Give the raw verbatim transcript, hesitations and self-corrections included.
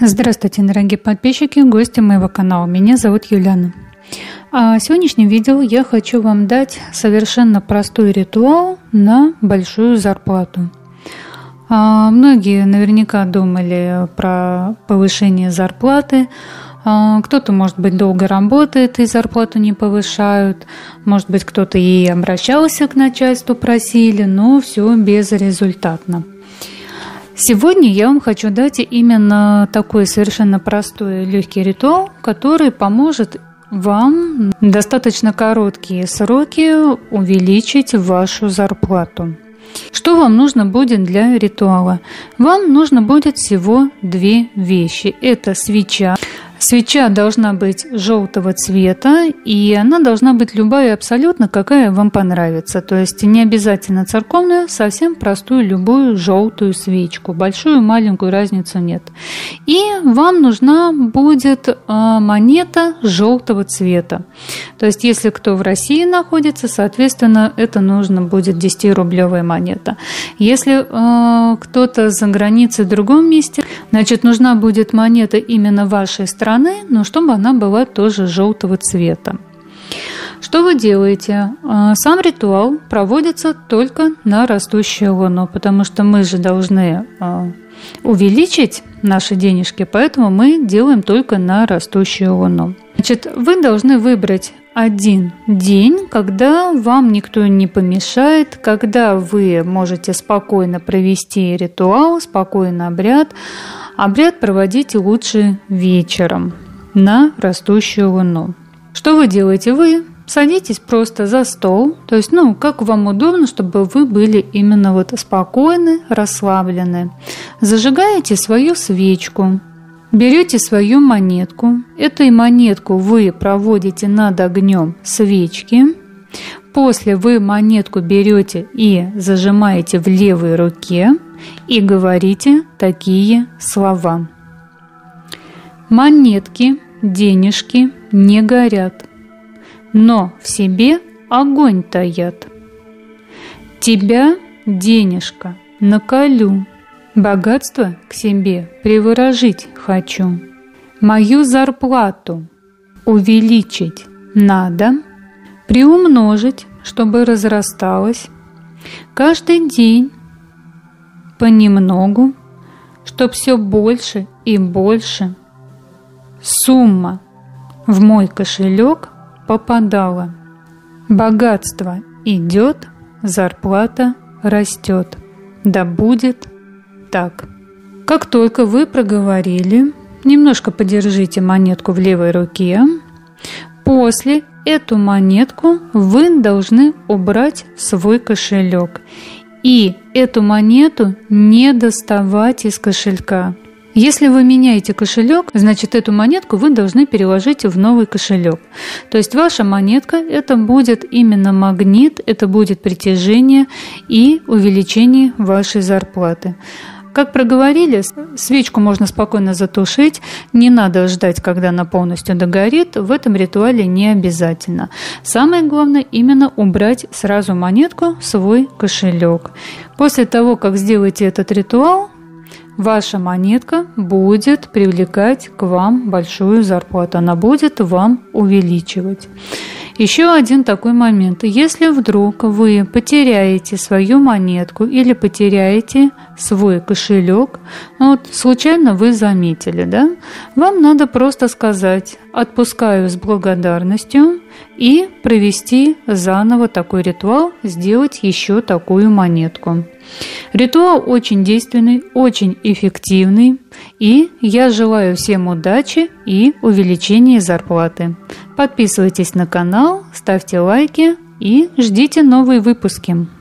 Здравствуйте, дорогие подписчики, гости моего канала. Меня зовут Юлиана. А в сегодняшнем видео я хочу вам дать совершенно простой ритуал на большую зарплату. А многие наверняка думали про повышение зарплаты. А кто-то, может быть, долго работает и зарплату не повышают. Может быть, кто-то и обращался к начальству, просили, но все безрезультатно. Сегодня я вам хочу дать именно такой совершенно простой легкий ритуал, который поможет вам в достаточно короткие сроки увеличить вашу зарплату. Что вам нужно будет для ритуала? Вам нужно будет всего две вещи. Это свеча. Свеча должна быть желтого цвета, и она должна быть любая абсолютно, какая вам понравится. То есть не обязательно церковную, совсем простую любую желтую свечку. Большую, маленькую, разницы нет. И вам нужна будет монета желтого цвета. То есть если кто в России находится, соответственно, это нужно будет десятирублевая монета. Если э, кто-то за границей в другом месте, значит нужна будет монета именно вашей страны, но чтобы она была тоже желтого цвета. Что вы делаете? Сам ритуал проводится только на растущую луну, потому что мы же должны увеличить наши денежки, поэтому мы делаем только на растущую луну. Значит, вы должны выбрать один день, когда вам никто не помешает, когда вы можете спокойно провести ритуал, спокойно обряд. Обряд проводите лучше вечером на растущую луну. Что вы делаете? Вы садитесь просто за стол, то есть, ну, как вам удобно, чтобы вы были именно вот спокойны, расслаблены. Зажигаете свою свечку, берете свою монетку. Эту монетку вы проводите над огнем свечки. После вы монетку берете и зажимаете в левой руке и говорите такие слова. Монетки, денежки не горят, но в себе огонь таят. Тебя, денежка, наколю, богатство к себе приворожить хочу. Мою зарплату увеличить надо, приумножить, чтобы разрасталась, каждый день понемногу, чтоб все больше и больше сумма в мой кошелек попадала. Богатство идет, зарплата растет. Да будет так. Как только вы проговорили, немножко подержите монетку в левой руке. После эту монетку вы должны убрать в свой кошелек. И эту монету не доставать из кошелька. Если вы меняете кошелек, значит эту монетку вы должны переложить в новый кошелек. То есть ваша монетка это будет именно магнит, это будет притяжение и увеличение вашей зарплаты. Как проговорили, свечку можно спокойно затушить, не надо ждать, когда она полностью догорит, в этом ритуале не обязательно. Самое главное именно убрать сразу монетку в свой кошелек. После того, как сделаете этот ритуал, ваша монетка будет привлекать к вам большую зарплату, она будет вам увеличивать. Еще один такой момент. Если вдруг вы потеряете свою монетку или потеряете свой кошелек, ну вот случайно вы заметили, да, вам надо просто сказать «отпускаю с благодарностью» и провести заново такой ритуал, сделать еще такую монетку. Ритуал очень действенный, очень эффективный, и я желаю всем удачи и увеличения зарплаты. Подписывайтесь на канал, ставьте лайки и ждите новые выпуски.